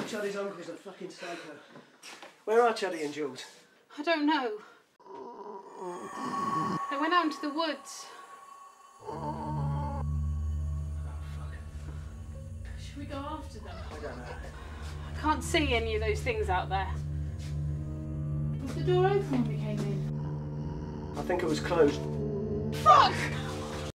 Chuddy's uncle's a fucking psycho. Where are Chuddy and Jules? I don't know. They went out into the woods. Oh, fuck. Should we go after them? I don't know. I can't see any of those things out there. Was the door open when we came in? I think it was closed. Fuck!